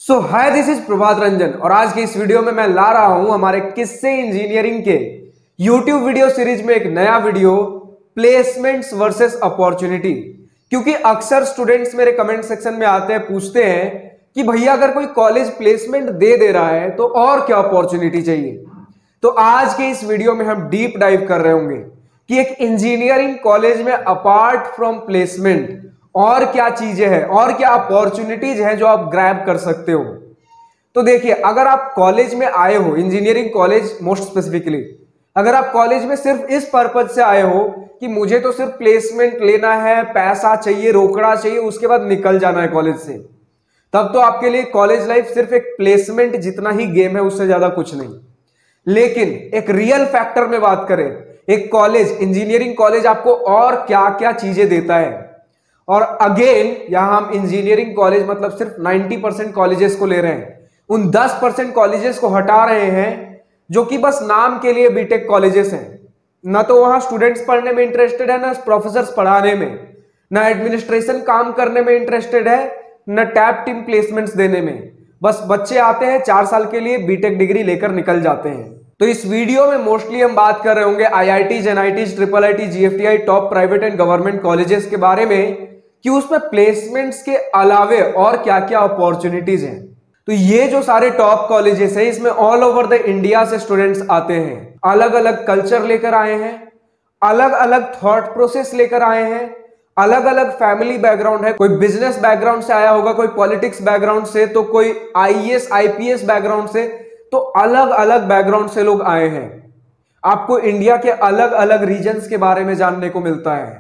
Hi this is Prabhat Ranjan और आज की इस वीडियो में मैं ला रहा हूं हमारे किस्से इंजीनियरिंग के YouTube वीडियो सीरीज में एक नया वीडियो, प्लेसमेंट्स वर्सेस अपॉर्चुनिटी। क्योंकि अक्सर स्टूडेंट्स मेरे कमेंट सेक्शन में आते हैं, पूछते हैं कि भैया अगर कोई कॉलेज प्लेसमेंट दे रहा है तो और क्या अपॉर्चुनिटी चाहिए। तो आज के इस वीडियो में हम डीप डाइव कर रहे होंगे कि एक इंजीनियरिंग कॉलेज में अपार्ट फ्रॉम प्लेसमेंट और क्या चीजें हैं और क्या अपॉर्चुनिटीज हैं जो आप ग्रैब कर सकते हो। तो देखिए, अगर आप कॉलेज में आए हो, इंजीनियरिंग कॉलेज मोस्ट स्पेसिफिकली, अगर आप कॉलेज में सिर्फ इस पर्पज से आए हो कि मुझे तो सिर्फ प्लेसमेंट लेना है, पैसा चाहिए, रोकड़ा चाहिए, उसके बाद निकल जाना है कॉलेज से, तब तो आपके लिए कॉलेज लाइफ सिर्फ एक प्लेसमेंट जितना ही गेम है, उससे ज्यादा कुछ नहीं। लेकिन एक रियल फैक्टर में बात करें, एक कॉलेज, इंजीनियरिंग कॉलेज आपको और क्या क्या चीजें देता है। और अगेन यहां हम इंजीनियरिंग कॉलेज मतलब सिर्फ 90% कॉलेजेस को ले रहे हैं, उन 10% कॉलेजेस को हटा रहे हैं जो कि बस नाम के लिए बीटेक कॉलेजेस हैं। ना तो वहां स्टूडेंट्स पढ़ने में इंटरेस्टेड है, ना प्रोफेसर्स पढ़ाने में, ना एडमिनिस्ट्रेशन काम करने में इंटरेस्टेड है, ना टैप टीम प्लेसमेंट्स देने में। बस बच्चे आते हैं 4 साल के लिए, बीटेक डिग्री लेकर निकल जाते हैं। तो इस वीडियो में मोस्टली हम बात कर रहे होंगे IITs, NITs, triple IT, GFTI, top private and government colleges के बारे में कि उसमें प्लेसमेंट्स के अलावे और क्या क्या अपॉर्चुनिटीज हैं। तो ये जो सारे टॉप कॉलेजेस हैं, इसमें ऑल ओवर द इंडिया से स्टूडेंट्स आते हैं, अलग अलग कल्चर लेकर आए हैं, अलग अलग थॉट प्रोसेस लेकर आए हैं, अलग अलग फैमिली बैकग्राउंड है, कोई बिजनेस बैकग्राउंड से आया होगा, कोई पॉलिटिक्स बैकग्राउंड से, तो कोई आईएएस आईपीएस बैकग्राउंड से, तो अलग अलग बैकग्राउंड से लोग आए हैं। आपको इंडिया के अलग अलग रीजन्स के बारे में जानने को मिलता है।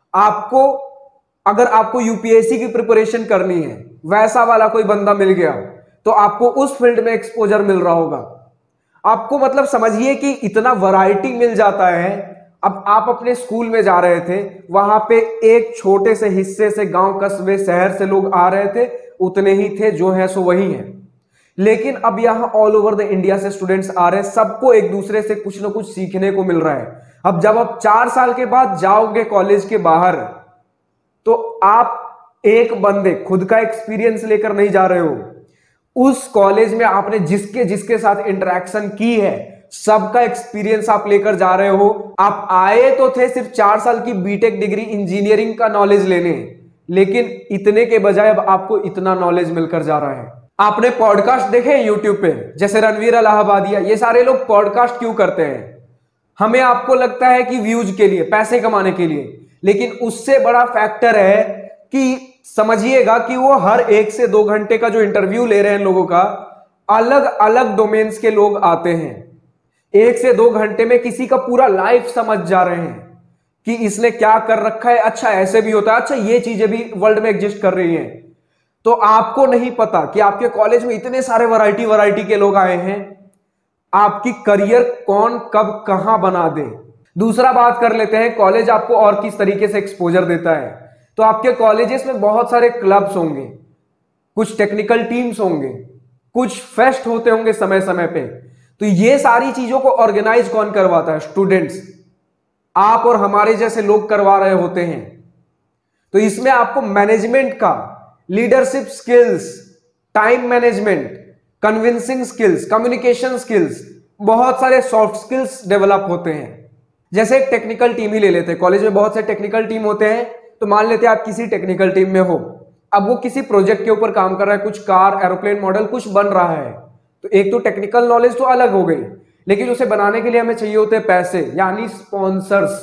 अगर आपको यूपीएससी की प्रिपरेशन करनी है, वैसा वाला कोई बंदा मिल गया तो आपको उस फील्ड में एक्सपोजर मिल रहा होगा। आपको मतलब समझिए कि इतना वैरायटी मिल जाता है। अब आप अपने स्कूल में जा रहे थे, वहां पे एक छोटे से हिस्से से, गांव कस्बे शहर से लोग आ रहे थे, उतने ही थे, जो है सो वही है। लेकिन अब यहां ऑल ओवर द इंडिया से स्टूडेंट्स आ रहे हैं, सबको एक दूसरे से कुछ ना कुछ सीखने को मिल रहा है। अब जब आप 4 साल के बाद जाओगे कॉलेज के बाहर, तो आप एक बंदे खुद का एक्सपीरियंस लेकर नहीं जा रहे हो, उस कॉलेज में आपने जिसके जिसके साथ इंटरेक्शन की है, सबका एक्सपीरियंस आप लेकर जा रहे हो। आप आए तो थे सिर्फ 4 साल की बीटेक डिग्री इंजीनियरिंग का नॉलेज लेने, लेकिन इतने के बजाय अब आपको इतना नॉलेज मिलकर जा रहा है। आपने पॉडकास्ट देखे हैं यूट्यूब पे, जैसे रणवीर इलाहाबादिया, ये सारे लोग पॉडकास्ट क्यों करते हैं? हमें आपको लगता है कि व्यूज के लिए, पैसे कमाने के लिए, लेकिन उससे बड़ा फैक्टर है कि समझिएगा कि वो हर 1 से 2 घंटे का जो इंटरव्यू ले रहे हैं लोगों का, अलग अलग डोमेन्स के लोग आते हैं। 1 से 2 घंटे में किसी का पूरा लाइफ समझ जा रहे हैं कि इसने क्या कर रखा है, अच्छा ऐसे भी होता है, अच्छा ये चीजें भी वर्ल्ड में एग्जिस्ट कर रही हैं। तो आपको नहीं पता कि आपके कॉलेज में इतने सारे वैरायटी के लोग आए हैं, आपकी करियर कौन कब कहां बना दे। दूसरा बात कर लेते हैं, कॉलेज आपको और किस तरीके से एक्सपोजर देता है। तो आपके कॉलेजेस में बहुत सारे क्लब्स होंगे, कुछ टेक्निकल टीम्स होंगे, कुछ फेस्ट होते होंगे समय समय पे। तो ये सारी चीजों को ऑर्गेनाइज कौन करवाता है? स्टूडेंट्स, आप और हमारे जैसे लोग करवा रहे होते हैं। तो इसमें आपको मैनेजमेंट का, leadership skills, time management, convincing skills, communication skills, बहुत सारे सॉफ्ट स्किल्स डेवलप होते हैं। जैसे एक टेक्निकल टीम ही ले लेते हैं, कॉलेज में बहुत से टेक्निकल टीम होते हैं। तो मान लेते हैं आप किसी टेक्निकल टीम में हो, अब वो किसी प्रोजेक्ट के ऊपर काम कर रहा है, कुछ कार, एरोप्लेन मॉडल कुछ बन रहा है। तो एक तो टेक्निकल नॉलेज तो अलग हो गई, लेकिन उसे बनाने के लिए हमें चाहिए होते हैं पैसे, यानी स्पॉन्सर्स।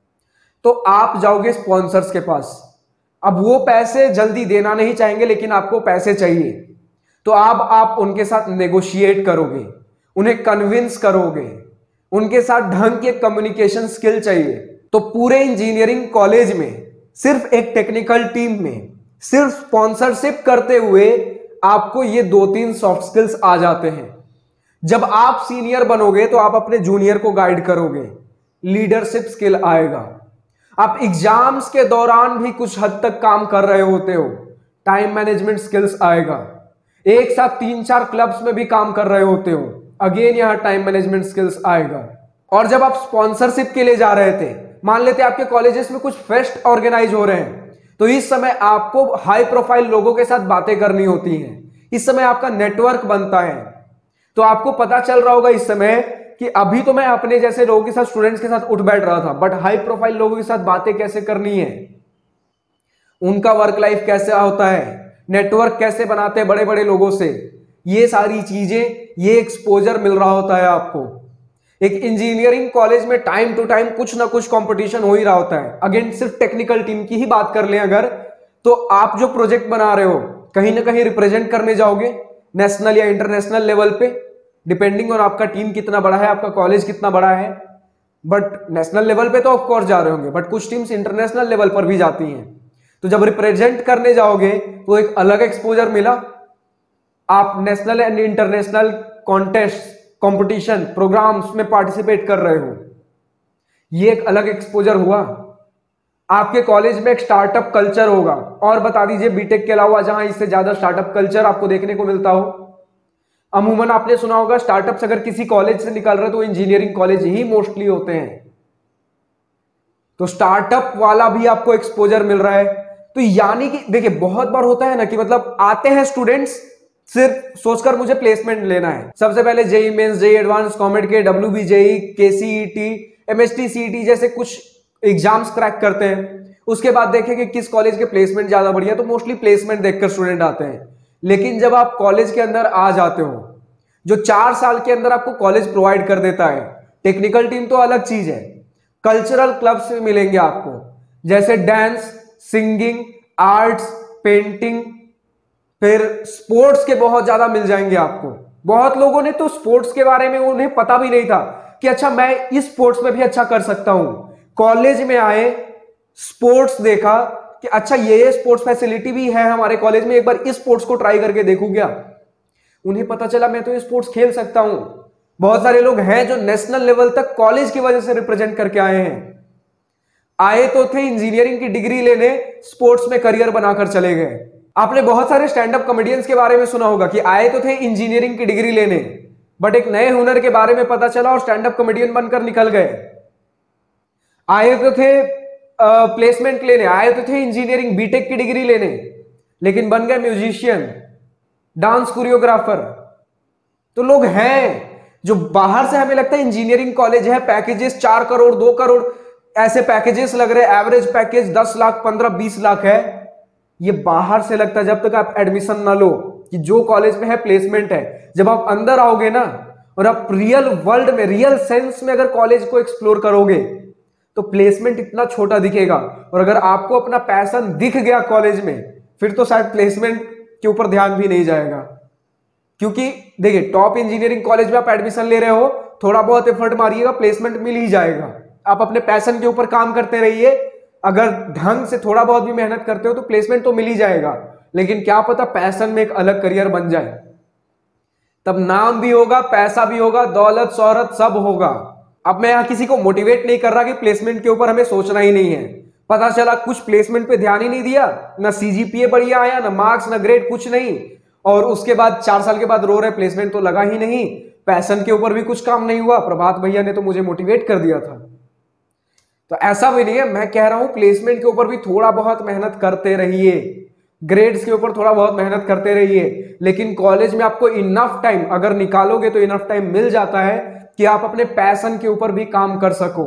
तो आप जाओगे स्पॉन्सर्स के पास, अब वो पैसे जल्दी देना नहीं चाहेंगे, लेकिन आपको पैसे चाहिए। तो अब आप उनके साथ नेगोशिएट करोगे, उन्हें कन्विंस करोगे, उनके साथ ढंग के कम्युनिकेशन स्किल चाहिए। तो पूरे इंजीनियरिंग कॉलेज में सिर्फ एक टेक्निकल टीम में सिर्फ स्पॉन्सरशिप करते हुए आपको ये 2-3 सॉफ्ट स्किल्स आ जाते हैं। जब आप सीनियर बनोगे तो आप अपने जूनियर को गाइड करोगे, लीडरशिप स्किल आएगा। आप एग्जाम्स के दौरान भी कुछ हद तक काम कर रहे होते हो, टाइम मैनेजमेंट स्किल्स आएगा। एक साथ 3-4 क्लब्स में भी काम कर रहे होते हो, अगेन यहां टाइम मैनेजमेंट स्किल्स आएगा। और जब आप स्पॉन्सरशिप के लिए जा रहे थे, मान लेते आपके कॉलेजेस में कुछ फेस्ट ऑर्गेनाइज हो रहे हैं, तो इस समय आपको हाई प्रोफाइल लोगों के साथ बातें करनी होती हैं इस समय आपका नेटवर्क बनता है। तो आपको पता चल रहा होगा इस समय कि अभी तो मैं अपने जैसे लोगों के साथ, स्टूडेंट्स के साथ उठ बैठ रहा था, बट हाई प्रोफाइल लोगों के साथ बातें कैसे करनी है, उनका वर्क लाइफ कैसे होता है, नेटवर्क कैसे बनाते हैं बड़े बड़े लोगों से, ये सारी चीजें, ये एक्सपोजर मिल रहा होता है आपको। एक इंजीनियरिंग कॉलेज में टाइम टू टाइम कुछ ना कुछ कंपटीशन हो ही रहा होता है। अगेन सिर्फ टेक्निकल टीम की ही बात कर लें अगर, तो आप जो प्रोजेक्ट बना रहे हो कहीं ना कहीं रिप्रेजेंट करने जाओगे नेशनल या इंटरनेशनल लेवल पे, डिपेंडिंग ऑन आपका टीम कितना बड़ा है, आपका कॉलेज कितना बड़ा है। बट नेशनल लेवल पे तो ऑफ कोर्स जा रहे होंगे, बट कुछ टीम्स इंटरनेशनल लेवल पर भी जाती हैं। तो जब रिप्रेजेंट करने जाओगे तो एक अलग एक्सपोजर मिला, आप national and international contest, competition, programs में पार्टिसिपेट कर रहे हो, ये एक अलग एक्सपोजर हुआ। आपके कॉलेज में एक स्टार्टअप कल्चर होगा, और बता दीजिए बीटेक के अलावा जहां इससे ज्यादा स्टार्टअप कल्चर आपको देखने को मिलता हो। अमूमन आपने सुना होगा स्टार्टअप्स अगर किसी कॉलेज से निकल रहे तो इंजीनियरिंग कॉलेज ही मोस्टली होते हैं। तो स्टार्टअप वाला भी आपको एक्सपोजर मिल रहा है। तो यानी कि देखिए बहुत बार होता है ना कि मतलब आते हैं स्टूडेंट्स सिर्फ सोचकर मुझे प्लेसमेंट लेना है, सबसे पहले JEE Mains, JEE Advance, COMEDK, WBJEE, KCET, MST CET जैसे कुछ एग्जाम्स क्रैक करते हैं। उसके बाद देखें कि किस कॉलेज के प्लेसमेंट ज्यादा बढ़िया, तो मोस्टली प्लेसमेंट देखकर स्टूडेंट आते हैं। लेकिन जब आप कॉलेज के अंदर आ जाते हो, जो 4 साल के अंदर आपको कॉलेज प्रोवाइड कर देता है, टेक्निकल टीम तो अलग चीज है, कल्चरल क्लब्स में मिलेंगे आपको, जैसे डांस, सिंगिंग, आर्ट्स, पेंटिंग, फिर स्पोर्ट्स के बहुत ज्यादा मिल जाएंगे आपको। बहुत लोगों ने तो स्पोर्ट्स के बारे में उन्हें पता भी नहीं था कि अच्छा मैं इस स्पोर्ट्स में भी अच्छा कर सकता हूं। कॉलेज में आए, स्पोर्ट्स देखा कि अच्छा ये स्पोर्ट्स फैसिलिटी भी है हमारे कॉलेज में, एक बार इस स्पोर्ट्स को ट्राई करके देखूं क्या। उन्हें पता चला मैं तो ये स्पोर्ट्स खेल सकता हूं। बहुत सारे लोग हैं जो नेशनल लेवल तक कॉलेज की वजह से रिप्रेजेंट करके आए हैं। आए तो थे इंजीनियरिंग की डिग्री लेने, स्पोर्ट्स में करियर बनाकर चले गए। आपने बहुत सारे स्टैंड अप कॉमेडियंस के बारे में सुना होगा कि आए तो थे इंजीनियरिंग की डिग्री लेने, बट एक नए हुनर के बारे में पता चला और स्टैंड अप कॉमेडियन बनकर निकल गए। आए तो थे प्लेसमेंट लेने, आए तो थे इंजीनियरिंग बीटेक की डिग्री लेने, लेकिन बन गए म्यूजिशियन, डांस कोरियोग्राफर। तो लोग हैं जो बाहर से हमें लगता है इंजीनियरिंग कॉलेज है, पैकेजेस 4 करोड़ 2 करोड़ ऐसे पैकेजेस लग रहे, एवरेज पैकेज 10 लाख 15-20 लाख है। ये बाहर से लगता है, जब तक आप एडमिशन ना लो कि जो कॉलेज में है प्लेसमेंट है। जब आप अंदर आओगे ना और आप रियल वर्ल्ड में, रियल सेंस में अगर कॉलेज को एक्सप्लोर करोगे तो प्लेसमेंट इतना छोटा दिखेगा। और अगर आपको अपना पैशन दिख गया कॉलेज में, फिर तो शायद प्लेसमेंट के ऊपर ध्यान भी नहीं जाएगा। क्योंकि देखिए टॉप इंजीनियरिंग कॉलेज में आप एडमिशन ले रहे हो, थोड़ा बहुत एफर्ट मारिएगा, प्लेसमेंट मिल ही जाएगा। आप अपने पैशन के ऊपर काम करते रहिए, अगर ढंग से थोड़ा बहुत भी मेहनत करते हो तो प्लेसमेंट तो मिल ही जाएगा। लेकिन क्या पता पैशन में एक अलग करियर बन जाए, तब नाम भी होगा, पैसा भी होगा, दौलत शोहरत सब होगा। अब मैं यहां किसी को मोटिवेट नहीं कर रहा कि प्लेसमेंट के ऊपर हमें सोचना ही नहीं है। पता चला कुछ प्लेसमेंट पे ध्यान ही नहीं दिया, ना सीजीपीए बढ़िया आया, ना मार्क्स, ना ग्रेड, कुछ नहीं, और उसके बाद 4 साल के बाद रो रहे प्लेसमेंट तो लगा ही नहीं, पैशन के ऊपर भी कुछ काम नहीं हुआ, प्रभात भैया ने तो मुझे मोटिवेट कर दिया था। तो ऐसा भी नहीं है, मैं कह रहा हूं प्लेसमेंट के ऊपर भी थोड़ा बहुत मेहनत करते रहिए, ग्रेड्स के ऊपर थोड़ा बहुत मेहनत करते रहिए। लेकिन कॉलेज में आपको इनफ टाइम अगर निकालोगे तो इनफ टाइम मिल जाता है कि आप अपने पैशन के ऊपर भी काम कर सको।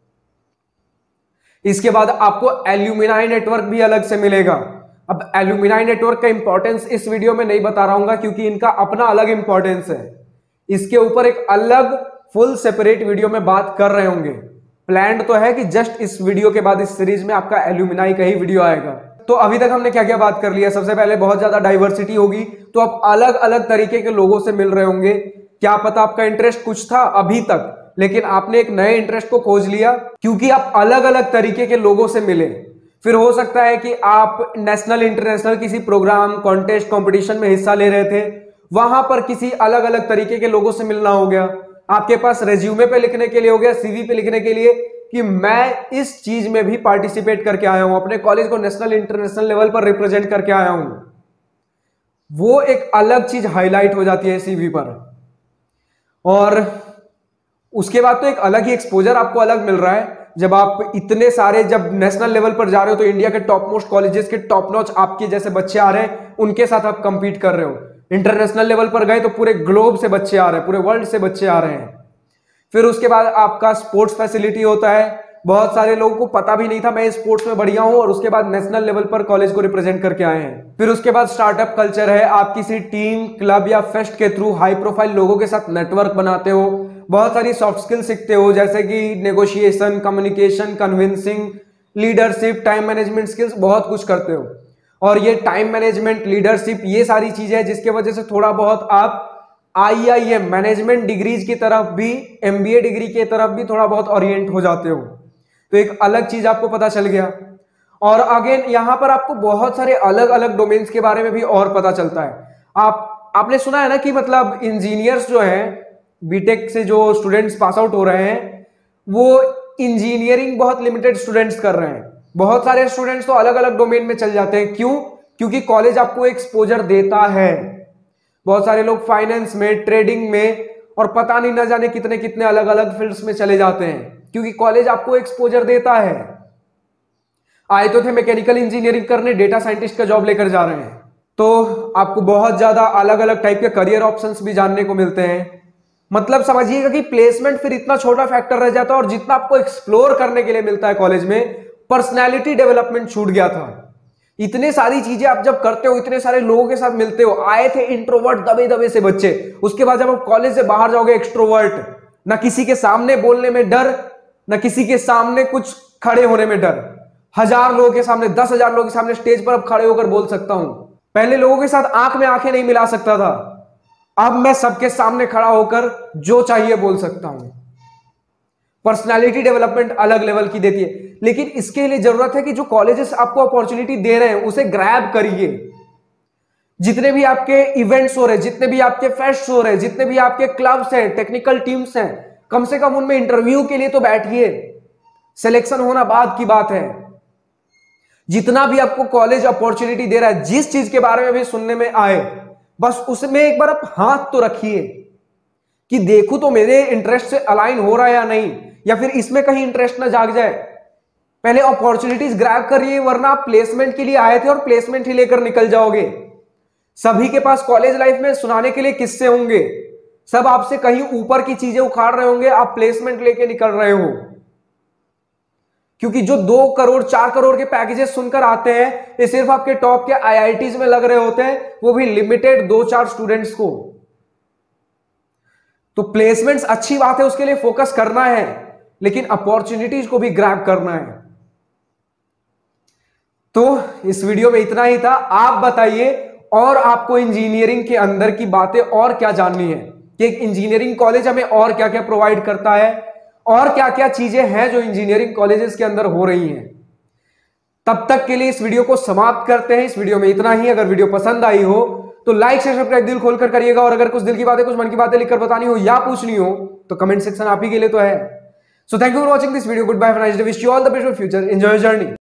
इसके बाद आपको एल्यूमिनाई नेटवर्क भी अलग से मिलेगा। अब एल्यूमिनाई नेटवर्क का इंपॉर्टेंस इस वीडियो में नहीं बता रहा हूं क्योंकि इनका अपना अलग इंपॉर्टेंस है। इसके ऊपर एक अलग फुल सेपरेट वीडियो में बात कर रहे होंगे। प्लान तो है कि जस्ट इस वीडियो के बाद इस सीरीज में आपका एल्यूमिनाई का ही वीडियो आएगा। तो अभी तक हमने क्या क्या बात कर लिया। सबसे पहले बहुत ज्यादा डाइवर्सिटी होगी, तो आप अलग अलग तरीके के लोगों से मिल रहे होंगे। क्या पता आपका इंटरेस्ट कुछ था अभी तक, लेकिन आपने एक नए इंटरेस्ट को खोज लिया क्योंकि आप अलग अलग तरीके के लोगों से मिले। फिर हो सकता है कि आप नेशनल इंटरनेशनल किसी प्रोग्राम, कॉन्टेस्ट, कॉम्पिटिशन में हिस्सा ले रहे थे, वहां पर किसी अलग अलग तरीके के लोगों से मिलना हो गया। आपके पास रेज्यूमे पे लिखने के लिए हो गया, सीवी पे लिखने के लिए कि मैं इस चीज में भी पार्टिसिपेट करके आया हूं, अपने कॉलेज को नेशनल इंटरनेशनल लेवल पर रिप्रेजेंट करके आया हूं। वो एक अलग चीज हाईलाइट हो जाती है सीवी पर। और उसके बाद तो एक अलग ही एक्सपोजर आपको अलग मिल रहा है। जब आप इतने सारे, जब नेशनल लेवल पर जा रहे हो तो इंडिया के टॉप मोस्ट कॉलेजेस के टॉप नॉच आपके जैसे बच्चे आ रहे हैं, उनके साथ आप कंपीट कर रहे हो। इंटरनेशनल लेवल पर गए तो पूरे ग्लोब से बच्चे आ रहे हैं, पूरे वर्ल्ड से बच्चे आ रहे हैं। फिर उसके बाद आपका स्पोर्ट्स फैसिलिटी होता है। बहुत सारे लोगों को पता भी नहीं था मैं स्पोर्ट्स में बढ़िया हूं, और उसके बाद नेशनल लेवल पर कॉलेज को रिप्रेजेंट करके आए हैं। फिर उसके बाद स्टार्टअप कल्चर है। आप किसी टीम, क्लब या फेस्ट के थ्रू हाई प्रोफाइल लोगों के साथ नेटवर्क बनाते हो, बहुत सारी सॉफ्ट स्किल सीखते हो, जैसे कि negotiation, communication, convincing, leadership, time management skills, बहुत कुछ करते हो। और ये टाइम मैनेजमेंट, लीडरशिप, ये सारी चीजें हैं जिसके वजह से थोड़ा बहुत आप IIM मैनेजमेंट डिग्रीज की तरफ भी, MBA डिग्री की तरफ भी थोड़ा बहुत ओरिएंट हो जाते हो। तो एक अलग चीज आपको पता चल गया। और अगेन यहां पर आपको बहुत सारे अलग अलग डोमेन्स के बारे में भी और पता चलता है। आपने सुना है ना कि मतलब इंजीनियर्स जो हैं, बीटेक से जो स्टूडेंट्स पास आउट हो रहे हैं, वो इंजीनियरिंग बहुत लिमिटेड स्टूडेंट्स कर रहे हैं। बहुत सारे स्टूडेंट्स तो अलग अलग डोमेन में चल जाते हैं। क्यों? क्योंकि कॉलेज आपको एक्सपोजर देता है। बहुत सारे लोग फाइनेंस में, ट्रेडिंग में, और पता नहीं न जाने कितने कितने अलग अलग फील्ड्स में चले जाते हैं, क्योंकि कॉलेज आपको एक्सपोजर देता है। आए तो थे मैकेनिकल इंजीनियरिंग करने, डेटा साइंटिस्ट का जॉब लेकर जा रहे हैं। तो आपको बहुत ज्यादा अलग अलग टाइप के करियर ऑप्शंस भी जानने को मिलते हैं। मतलब समझिएगा कि प्लेसमेंट फिर इतना छोटा फैक्टर रह जाता है, और जितना आपको एक्सप्लोर करने के लिए मिलता है कॉलेज में, पर्सनैलिटी डेवलपमेंट छूट गया था। इतने सारी चीजें आप जब करते हो, इतने सारे लोगों के साथ मिलते हो। आए थे इंट्रोवर्ट दबे दबे से बच्चे, उसके बाद जब आप कॉलेज से बाहर जाओगे एक्सट्रोवर्ट, ना किसी के सामने बोलने में डर, ना किसी के सामने कुछ खड़े होने में डर। 1000 लोगों के सामने, 10,000 लोगों के सामने स्टेज पर अब खड़े होकर बोल सकता हूं। पहले लोगों के साथ आंख में आंखें नहीं मिला सकता था, अब मैं सबके सामने खड़ा होकर जो चाहिए बोल सकता हूं। पर्सनालिटी डेवलपमेंट अलग लेवल की देती है। लेकिन इसके लिए जरूरत है कि जो कॉलेजेस आपको अपॉर्चुनिटी दे रहे हैं उसे ग्रैब करिए। जितने भी आपके इवेंट्स हो रहे हैं, जितने भी आपके फेस्ट हो रहे हैं, जितने भी आपके क्लब्स हैं, टेक्निकल टीम्स हैं, कम से कम उनमें इंटरव्यू के लिए तो बैठिए। सिलेक्शन होना बाद की बात है। जितना भी आपको कॉलेज अपॉर्चुनिटी दे रहा है, जिस चीज के बारे में भी सुनने में आए, बस उसमें एक बार आप हाथ तो रखिए कि देखूं तो मेरे इंटरेस्ट से अलाइन हो रहा है या नहीं, या फिर इसमें कहीं इंटरेस्ट ना जाग जाए। पहले अपॉर्चुनिटीज ग्रैब करिए, वरना आप प्लेसमेंट के लिए आए थे और प्लेसमेंट ही लेकर निकल जाओगे। सभी के पास कॉलेज लाइफ में सुनाने के लिए किस्से होंगे, सब आपसे कहीं ऊपर की चीजें उखाड़ रहे होंगे, आप प्लेसमेंट लेके निकल रहे हो। क्योंकि जो 2 करोड़ 4 करोड़ के पैकेजेस सुनकर आते हैं, ये सिर्फ आपके टॉप के IITs में लग रहे होते हैं, वो भी लिमिटेड 2-4 स्टूडेंट्स को। तो प्लेसमेंट्स अच्छी बात है, उसके लिए फोकस करना है, लेकिन अपॉर्चुनिटीज को भी ग्रैब करना है। तो इस वीडियो में इतना ही था। आप बताइए और आपको इंजीनियरिंग के अंदर की बातें और क्या जाननी है, कि एक इंजीनियरिंग कॉलेज हमें और क्या क्या प्रोवाइड करता है, और क्या क्या चीजें हैं जो इंजीनियरिंग कॉलेजेस के अंदर हो रही हैं। तब तक के लिए इस वीडियो को समाप्त करते हैं। इस वीडियो में इतना ही। अगर वीडियो पसंद आई हो तो लाइक शेयर सब्सक्राइब दिल खोलकर करिएगा, और अगर कुछ दिल की बातें, कुछ मन की बातें लिखकर बतानी हो या पूछनी हो तो कमेंट सेक्शन आप ही के लिए तो है। So thank you for watching this video. Goodbye, have a nice day, wish you all the best for future, enjoy your journey.